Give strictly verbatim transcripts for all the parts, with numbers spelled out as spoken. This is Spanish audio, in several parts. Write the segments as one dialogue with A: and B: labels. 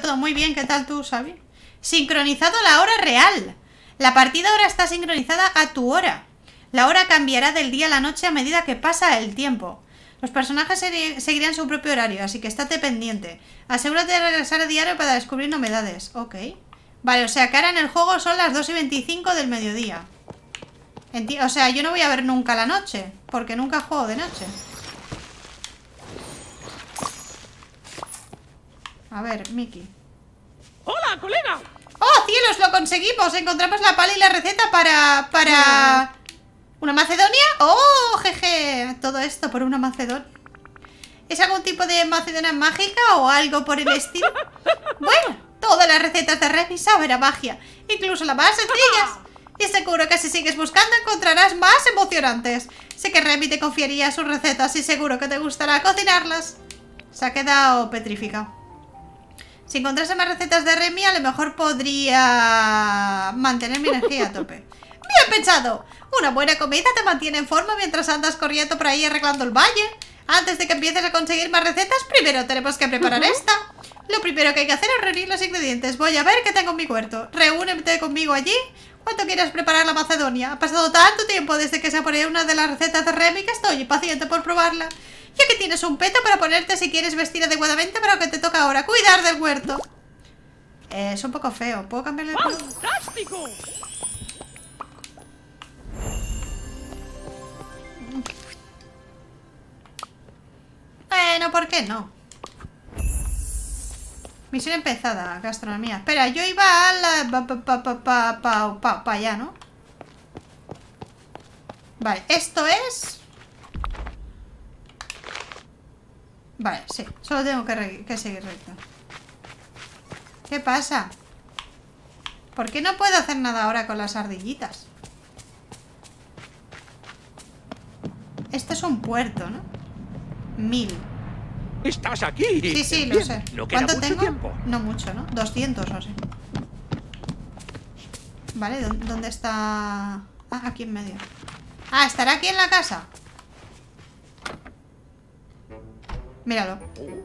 A: todo muy bien. ¿Qué tal tú, Xavi? Sincronizado a la hora real. La partida ahora está sincronizada a tu hora. La hora cambiará del día a la noche a medida que pasa el tiempo. Los personajes seguirán su propio horario, así que estate pendiente. Asegúrate de regresar a diario para descubrir novedades. Ok. Vale, o sea que ahora en el juego son las dos y veinticinco del mediodía. Enti- o sea, yo no voy a ver nunca la noche, porque nunca juego de noche. A ver, Mickey.
B: ¡Hola, colega!
A: ¡Oh, cielos! ¡Lo conseguimos! Encontramos la pala y la receta para... para... ¿Una Macedonia? ¡Oh, jeje! Todo esto por una Macedonia. ¿Es algún tipo de Macedonia mágica o algo por el estilo? Bueno, todas las recetas de Remy saben a magia, incluso las más sencillas. Y seguro que si sigues buscando encontrarás más emocionantes. Sé que Remy te confiaría sus recetas y seguro que te gustará cocinarlas. Se ha quedado petrificado. Si encontrase más recetas de Remy, a lo mejor podría mantener mi energía a tope. ¡Bien pensado! Una buena comida te mantiene en forma mientras andas corriendo por ahí arreglando el valle. Antes de que empieces a conseguir más recetas, primero tenemos que preparar esta. Lo primero que hay que hacer es reunir los ingredientes. Voy a ver qué tengo en mi huerto. Reúnete conmigo allí cuando quieras preparar la Macedonia. Ha pasado tanto tiempo desde que se ponía una de las recetas de Remy que estoy impaciente por probarla. Ya que tienes un peto para ponerte si quieres vestir adecuadamente para lo que te toca ahora, cuidar del huerto. Eh, es un poco feo. ¿Puedo cambiarle el color?
B: ¡Fantástico!
A: Bueno, ¿por qué no? Misión empezada, gastronomía. Espera, yo iba a la... pa, pa, pa, pa, pa, pa, pa, pa allá, ¿no? Vale, esto es... Vale, sí, solo tengo que, re que seguir recto. ¿Qué pasa? ¿Por qué no puedo hacer nada ahora con las ardillitas? Esto es un puerto, ¿no? Mil.
B: ¡Estás aquí!
A: Sí, sí, lo sé.
B: No queda
A: ¿Cuánto
B: mucho
A: tengo?
B: tiempo.
A: No mucho, ¿no? doscientos o así. Vale, ¿dó- ¿dónde está? Ah, aquí en medio. Ah, ¿estará aquí en la casa? Míralo.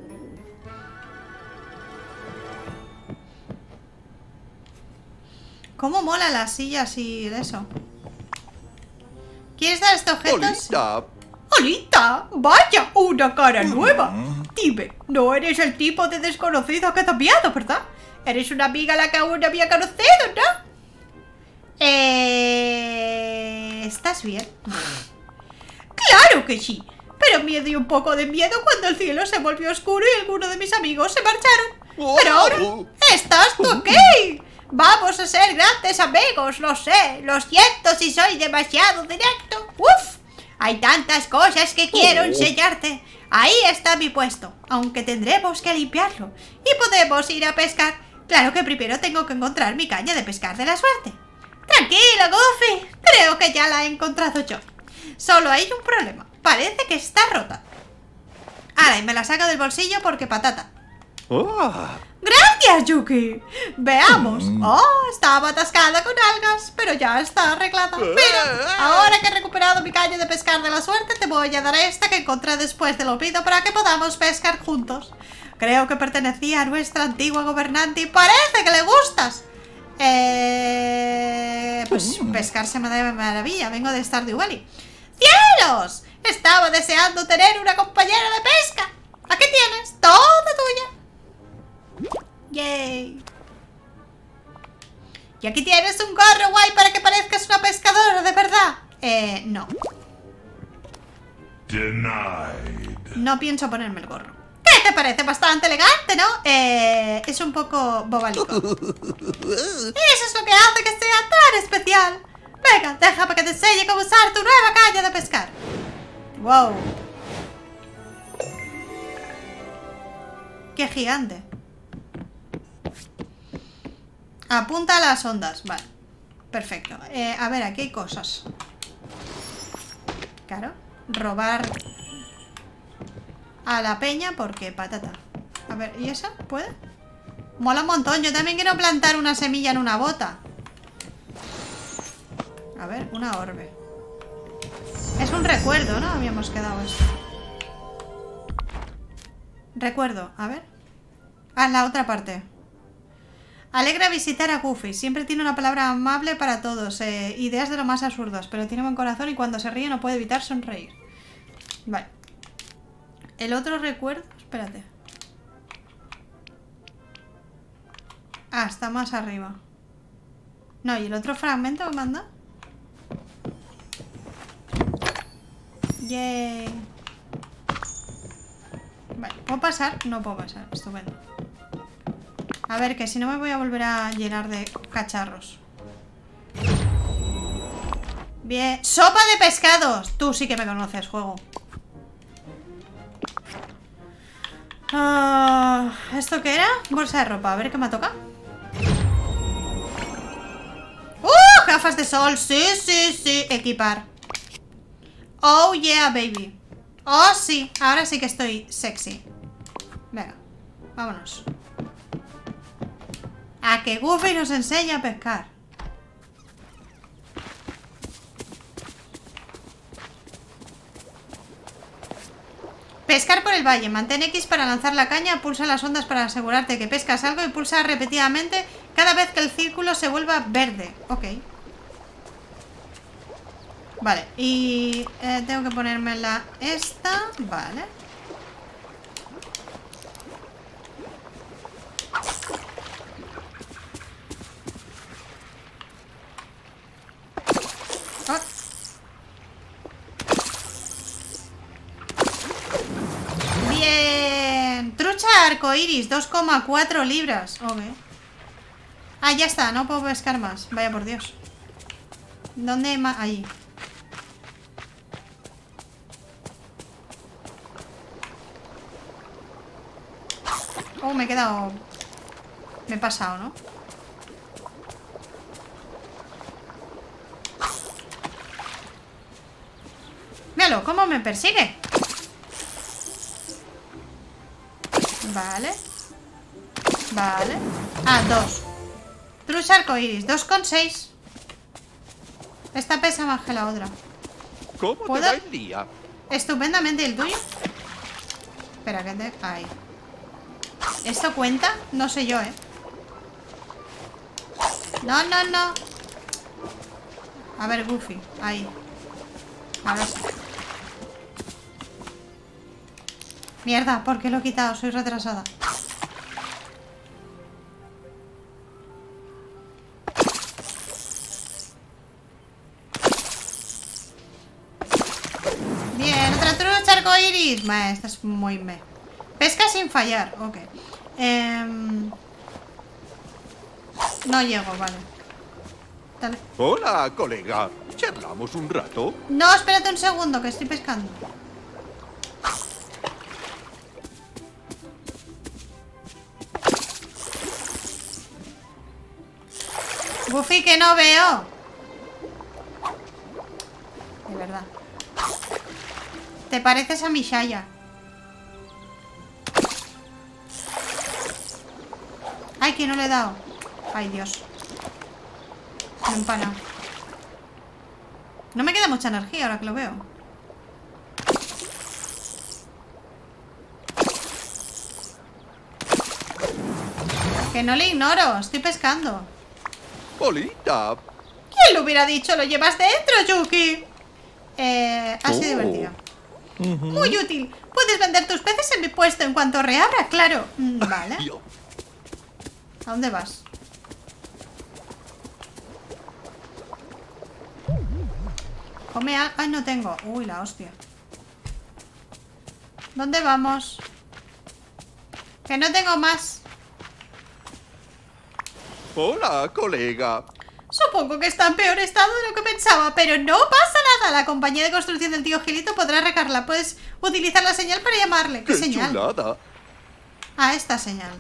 A: ¿Cómo mola las sillas y eso? ¿Quieres dar este objeto?
C: Olita.
A: ¡Olita! ¡Vaya! ¡Una cara nueva! Dime, no eres el tipo de desconocido que te ha enviado, ¿verdad? Eres una amiga a la que aún no había conocido, ¿no? Eh... ¿Estás bien? ¡Claro que sí! Pero me dio un poco de miedo cuando el cielo se volvió oscuro y algunos de mis amigos se marcharon. Pero ahora... ¡Estás tú aquí! Vamos a ser grandes amigos, lo sé. Lo siento si soy demasiado directo. ¡Uf! Hay tantas cosas que quiero enseñarte. Ahí está mi puesto, aunque tendremos que limpiarlo. Y podemos ir a pescar. Claro que primero tengo que encontrar mi caña de pescar de la suerte. Tranquilo, Goofy. Creo que ya la he encontrado yo. Solo hay un problema. Parece que está rota. Ahora, y me la saco del bolsillo porque patata.
C: Oh.
A: ¡Gracias, Yuki! Veamos. Oh, estaba atascada con algas, pero ya está arreglada. Mira, ahora que he recuperado mi caña de pescar de la suerte, te voy a dar esta que encontré después del olvido para que podamos pescar juntos. Creo que pertenecía a nuestra antigua gobernante y parece que le gustas. Eh... Pues pescar se me da de maravilla. Vengo de Stardew Valley. ¡Cielos! Estaba deseando tener una compañera de pesca. Aquí tienes, toda tuya. Yay. Y aquí tienes un gorro guay para que parezcas una pescadora de verdad. Eh, no.
D: Denied.
A: No pienso ponerme el gorro. ¿Qué te parece? Bastante elegante, ¿no? Eh, es un poco bobalico. Eso es lo que hace que sea tan especial. Venga, déjame que te enseñe cómo usar tu nueva caña de pescar. Wow. Qué gigante. Apunta a las ondas. Vale. Perfecto. Eh, a ver, aquí hay cosas. Claro. Robar a la peña porque patata. A ver, ¿y esa? ¿Puede? Mola un montón. Yo también quiero plantar una semilla en una bota. A ver, una orbe. Es un recuerdo, ¿no? Habíamos quedado esto. Recuerdo, a ver. Ah, en la otra parte. Alegra visitar a Goofy. Siempre tiene una palabra amable para todos. Eh, ideas de lo más absurdas. Pero tiene buen corazón y cuando se ríe no puede evitar sonreír. Vale. El otro recuerdo... Espérate. Ah, está más arriba. No, ¿y el otro fragmento que manda? Yay. Vale, ¿puedo pasar? No puedo pasar, estupendo. A ver, que si no me voy a volver a llenar de cacharros. Bien. ¡Sopa de pescados! Tú sí que me conoces, juego. Uh, ¿Esto qué era? Bolsa de ropa, a ver qué me toca. ¡Uh! Gafas de sol, sí, sí, sí. Equipar. Oh yeah, baby. Oh sí, ahora sí que estoy sexy. Venga, vámonos. A que Goofy nos enseña a pescar. Pescar por el valle. Mantén X para lanzar la caña, pulsa las ondas para asegurarte que pescas algo y pulsa repetidamente cada vez que el círculo se vuelva verde. Ok. Vale, y eh, tengo que ponerme la esta. Vale. Oh. Bien. Trucha arcoiris, dos coma cuatro libras. Ok. Ah, ya está, no puedo pescar más. Vaya por Dios. ¿Dónde más? Ahí. Oh, me he quedado... Me he pasado, ¿no? Míralo, cómo me persigue. Vale. Vale. Ah, dos. Trucha arcoiris, dos coma seis. Esta pesa más que la otra.
B: ¿Cómo te
A: ¿Puedo?
B: va el día?
A: Estupendamente, ¿el tuyo? Espera, que te... Ahí. ¿Esto cuenta? No sé yo, ¿eh? No, no, no. A ver, Goofy. Ahí. Ahora sí. Mierda, ¿por qué lo he quitado? Soy retrasada. Bien, otra trucha arcoiris. Bah, esta es muy me. Pesca sin fallar, ok. Eh... No llego, vale. Dale.
B: Hola, colega. ¿Charlamos un rato?
A: No, espérate un segundo, que estoy pescando. Goofy, que no veo. De verdad. Te pareces a mi Shaya. Ay, que no le he dado. Ay, Dios. Me he empanado. No me queda mucha energía ahora que lo veo. Que no le ignoro, estoy pescando.
B: Polita.
A: ¿Quién lo hubiera dicho? Lo llevas dentro, Yuki. Eh, ha sido
B: Oh.
A: divertido. Muy útil. Puedes vender tus peces en mi puesto en cuanto reabra, claro. Mm, Vale.
B: Yo.
A: ¿A dónde vas? Come algo. Ay, no tengo. Uy, la hostia. ¿Dónde vamos? Que no tengo más.
B: Hola, colega.
A: Supongo que está en peor estado de lo que pensaba, pero no pasa nada. La compañía de construcción del tío Gilito podrá arreglarla. Puedes utilizar la señal para llamarle. ¿Qué,
B: ¡Qué
A: señal?
B: chulada!
A: Ah, esta señal.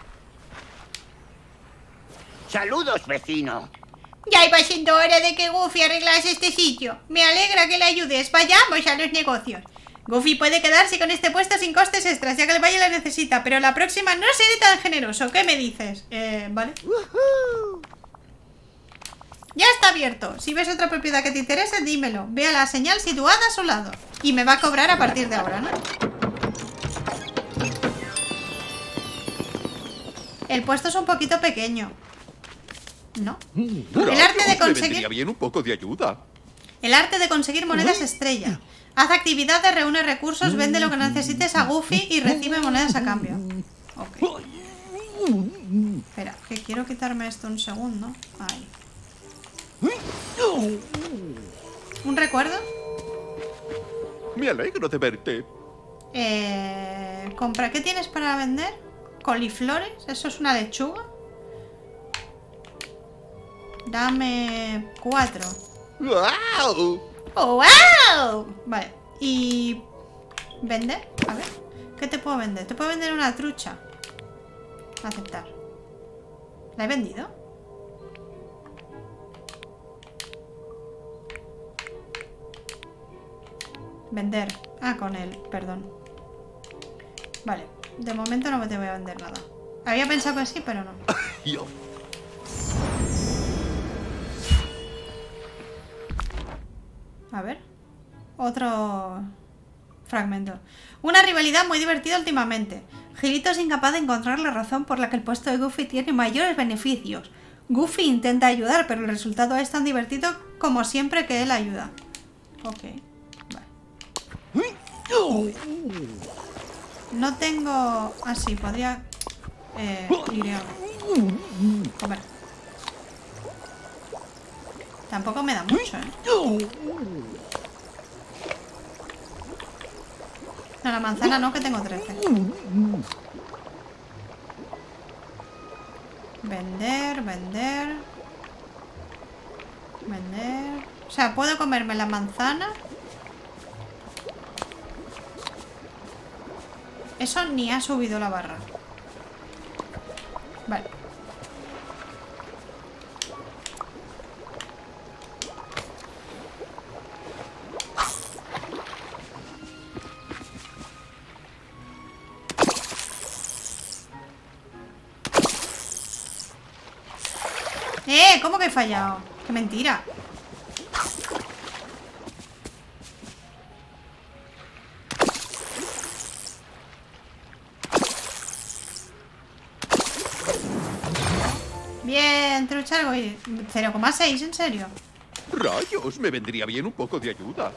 C: Saludos, vecino.
A: Ya iba siendo hora de que Goofy arreglase este sitio. Me alegra que le ayudes. Vayamos a los negocios. Goofy puede quedarse con este puesto sin costes extras, ya que el valle la necesita, pero la próxima no seré tan generoso. ¿Qué me dices? Eh, vale.
C: Woohoo.
A: Ya está abierto. Si ves otra propiedad que te interese, dímelo. Ve a la señal situada a su lado. Y me va a cobrar a partir de ahora, ¿no? El puesto es un poquito pequeño. ¿No?
B: Rayos,
A: El arte de
B: me
A: conseguir...
B: vendría bien un poco de ayuda.
A: El arte de conseguir monedas estrella. Haz actividades, reúne recursos, vende lo que necesites a Goofy y recibe monedas a cambio. Ok. Espera, que quiero quitarme esto un segundo. Ahí. ¿Un recuerdo?
B: Me alegro de verte.
A: Eh, compra. ¿Qué tienes para vender? ¿Coliflores? ¿Eso es una lechuga? Dame cuatro.
B: ¡Wow!
A: ¡Oh, wow! Vale. Y... ¿vender? A ver. ¿Qué te puedo vender? Te puedo vender una trucha. Aceptar. ¿La he vendido? Vender. Ah, con él. Perdón. Vale. De momento no te voy a vender nada. Había pensado que sí, pero no.
B: Yo.
A: A ver. Otro fragmento. Una rivalidad muy divertida últimamente. Gilito es incapaz de encontrar la razón por la que el puesto de Goofy tiene mayores beneficios. Goofy intenta ayudar, pero el resultado es tan divertido como siempre que él ayuda. Ok. Vale. No tengo... Ah, sí, podría... Eh, ir a... comer. Tampoco me da mucho, ¿eh? No, la manzana no, que tengo trece. Vender, vender. Vender. O sea, puedo comerme la manzana. Eso ni ha subido la barra. Vale. ¡Eh! ¿Cómo que he fallado? ¡Qué mentira! Bien, trucha algo y... cero coma seis, ¿en serio?
B: Rayos, me vendría bien un poco de ayuda.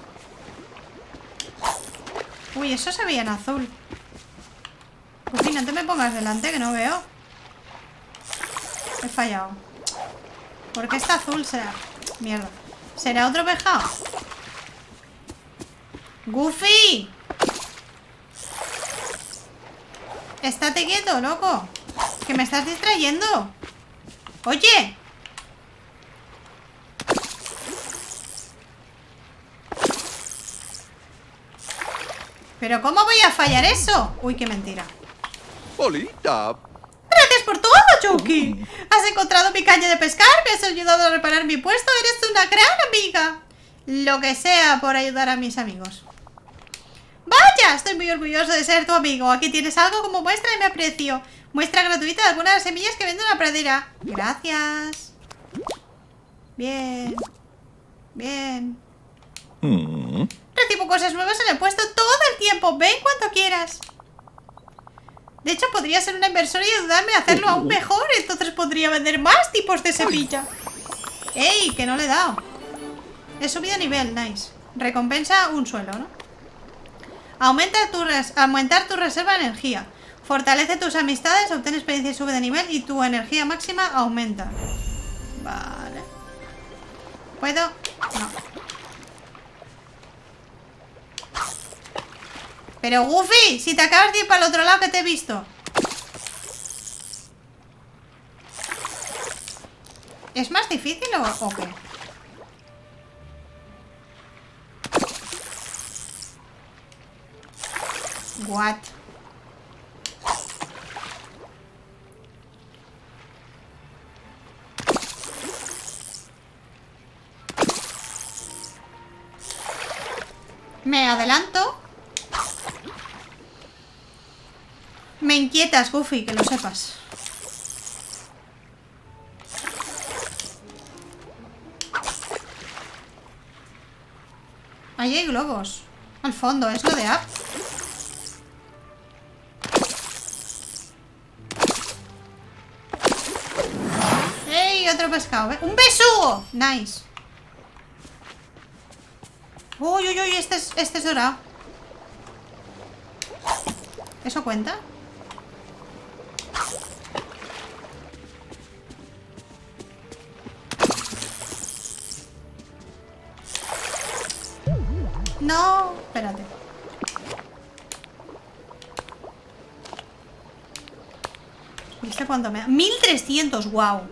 A: Uy, eso se veía en azul. Goofy, no te me pongas delante, que no veo. He fallado. ¿Por qué está azul? Será... Mierda. ¿Será otro pejado? ¡Goofy! Estate quieto, loco. Que me estás distrayendo. ¡Oye! ¿Pero cómo voy a fallar eso? Uy, qué mentira.
B: Polita.
A: Gracias por todo, Chucky. Has encontrado mi caña de pescar, me has ayudado a reparar mi puesto, eres una gran amiga. Lo que sea por ayudar a mis amigos. Vaya, estoy muy orgulloso de ser tu amigo. Aquí tienes algo como muestra de mi aprecio. Muestra gratuita de algunas de las semillas que vende en la pradera. Gracias. Bien. Bien.
B: Mm.
A: Recibo cosas nuevas en el puesto todo el tiempo. Ven cuanto quieras. De hecho, podría ser una inversora y ayudarme a hacerlo aún mejor. Entonces podría vender más tipos de semilla. ¡Ey! Que no le he dado. He subido nivel, nice. Recompensa un suelo, ¿no? Aumenta tu res aumentar tu reserva de energía. Fortalece tus amistades, obtén experiencia y sube de nivel y tu energía máxima aumenta. Vale. ¿Puedo? No. Pero Goofy, si te acabas de ir para el otro lado que te he visto. ¿Es más difícil o, o qué? What? Me adelanto. Me inquietas, Goofy, que lo sepas. Ahí hay globos. Al fondo, es lo de Up. otro pescado. ¡Un besugo! Nice. Uy, uy, uy, este es, este es dorado. ¿Eso cuenta? No, espérate. ¿Viste cuánto me da? mil trescientos, wow.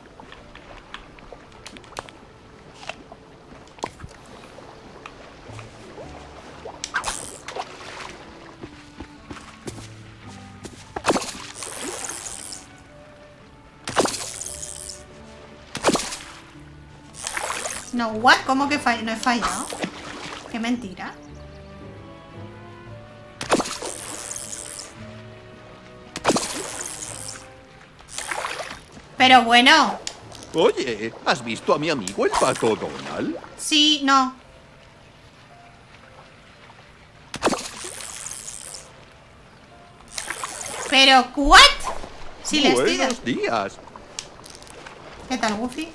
A: No, what? ¿Cómo que fall- no he fallado? Qué mentira. Pero bueno.
B: Oye, ¿has visto a mi amigo el pato Donald?
A: Sí, no. Pero, ¿what? Sí, le estoy dando.
B: Buenos días.
A: ¿Qué tal, Goofy?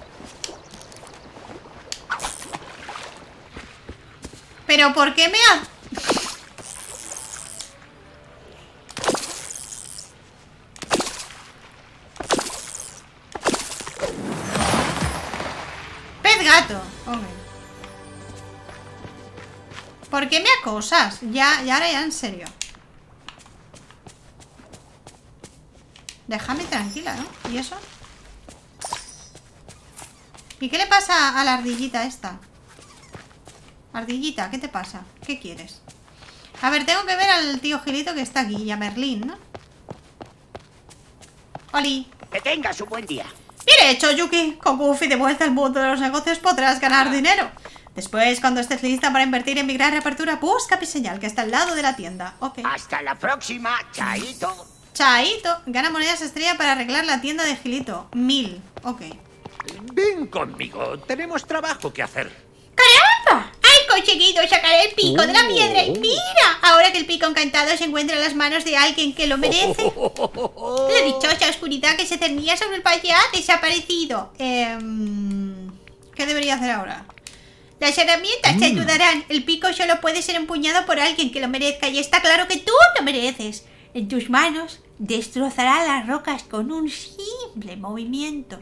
A: Pero, ¿por qué me ha...? Pez gato. Ok. ¿Por qué me acosas? Ya, ya, ahora ya en serio. Déjame tranquila, ¿no? ¿Y eso? ¿Y qué le pasa a la ardillita esta? Ardillita, ¿qué te pasa? ¿Qué quieres? A ver, tengo que ver al tío Gilito que está aquí. Y a Merlín, ¿no? ¡Oli!
C: Que tengas un buen día.
A: Bien hecho, Yuki. Con Goofy de vuelta al mundo de los negocios podrás ganar dinero. Después, cuando estés lista para invertir en mi gran reapertura, busca mi señal que está al lado de la tienda. Ok.
C: Hasta la próxima, chaito.
A: Chaito. Gana monedas estrella para arreglar la tienda de Gilito. Mil. Ok.
D: Ven conmigo, tenemos trabajo que hacer.
A: ¡Caramba! ¡He conseguido sacar el pico de la piedra! ¡Y mira! Ahora que el pico encantado se encuentra en las manos de alguien que lo merece. La dichosa oscuridad que se cernía sobre el valle ha desaparecido. Eh, ¿Qué debería hacer ahora? Las herramientas te ayudarán. El pico solo puede ser empuñado por alguien que lo merezca. Y está claro que tú lo mereces. En tus manos destrozará las rocas con un simple movimiento.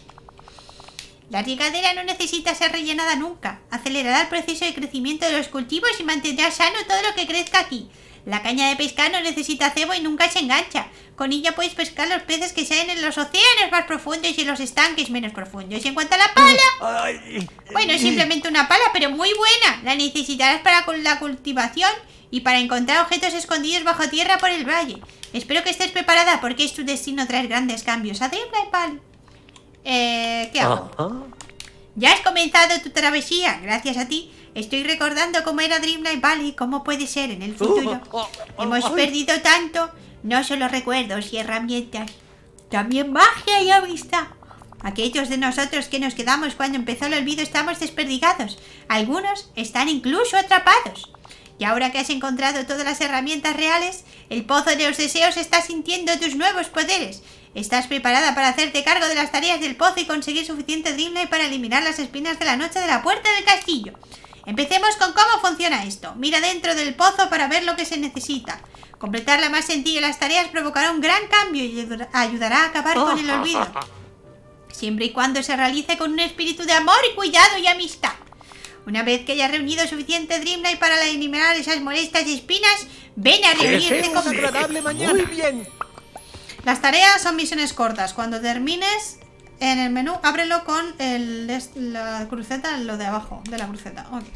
A: La regadera no necesita ser rellenada nunca. Acelerará el proceso de crecimiento de los cultivos y mantendrá sano todo lo que crezca aquí. La caña de pescar no necesita cebo y nunca se engancha. Con ella puedes pescar los peces que salen en los océanos más profundos y en los estanques menos profundos. Y en cuanto a la pala... Bueno, es simplemente una pala, pero muy buena. La necesitarás para la cultivación y para encontrar objetos escondidos bajo tierra por el valle. Espero que estés preparada porque es tu destino traer grandes cambios. Adiós, Pal. Eh, ¿qué hago?
D: Ajá.
A: Ya has comenzado tu travesía, gracias a ti. Estoy recordando cómo era Dreamlight Valley y cómo puede ser en el futuro. Hemos perdido tanto, no solo recuerdos y herramientas, también magia y amistad. Aquellos de nosotros que nos quedamos cuando empezó el olvido estamos desperdigados. Algunos están incluso atrapados. Y ahora que has encontrado todas las herramientas reales, el pozo de los deseos está sintiendo tus nuevos poderes. ¿Estás preparada para hacerte cargo de las tareas del pozo y conseguir suficiente Dreamlight para eliminar las espinas de la noche de la puerta del castillo? Empecemos con cómo funciona esto. Mira dentro del pozo para ver lo que se necesita. Completar la más sencilla de las tareas provocará un gran cambio y ayudará a acabar con el olvido. Siempre y cuando se realice con un espíritu de amor y cuidado y amistad. Una vez que hayas reunido suficiente Dreamlight para eliminar esas molestas espinas, ven a reunirte con...
D: agradable mañana.
B: Muy bien.
A: Las tareas son misiones cortas. Cuando termines en el menú, ábrelo con el, la cruceta, lo de abajo de la cruceta. Ok.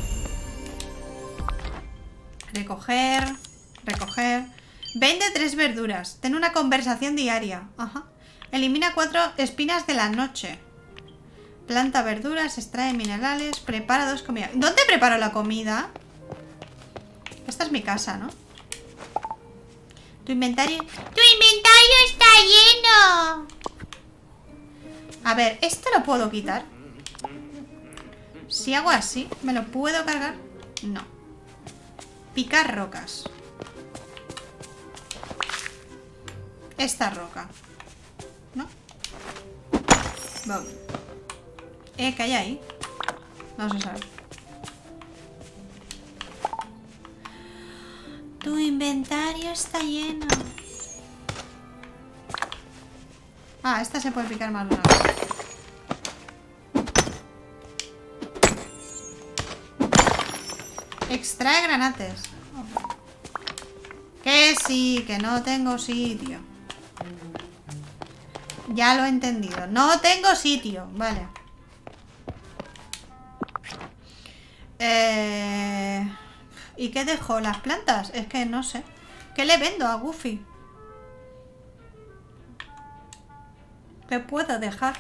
A: Recoger, recoger. Vende tres verduras. Ten una conversación diaria. Ajá. Elimina cuatro espinas de la noche. Planta verduras, extrae minerales, prepara dos comidas. ¿Dónde preparo la comida? Esta es mi casa, ¿no? Tu inventario... ¡Tu inventario está lleno! A ver, ¿esto lo puedo quitar? Si hago así, ¿me lo puedo cargar? No. Picar rocas. Esta roca. ¿No? Vamos. Eh, ¿qué hay ahí? No se sabe. Tu inventario está lleno. Ah, esta se puede picar más de una vez. Extrae granates. Que sí, que no tengo sitio. Ya lo he entendido. No tengo sitio. Vale. Eh... ¿Y qué dejo? ¿Las plantas? Es que no sé. ¿Qué le vendo a Goofy? ¿Qué puedo dejar?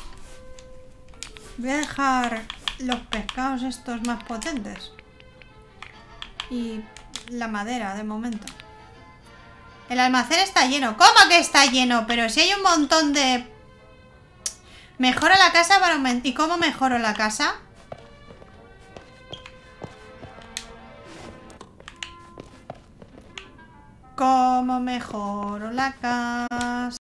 A: Voy a dejar los pescados estos más potentes. Y la madera, de momento. El almacén está lleno. ¿Cómo que está lleno? Pero si hay un montón de... Mejora la casa para aumentar... ¿Y cómo mejoro la casa? ¿Cómo mejoro la casa?